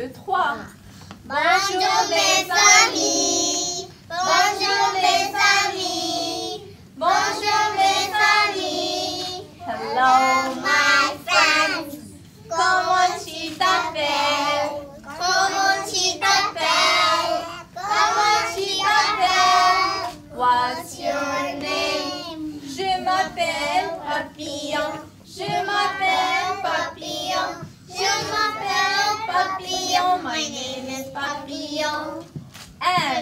2, 3. Bonjour mes amis. Bonjour mes amis. Bonjour mes amis. Hello, my friends. comment tu t'appelles? Comment tu t'appelles? Comment tu t'appelles? What's your name? Je m'appelle Papillon. Je m'appelle Papillon. Je m'appelle Papillon. My name is Papillon. And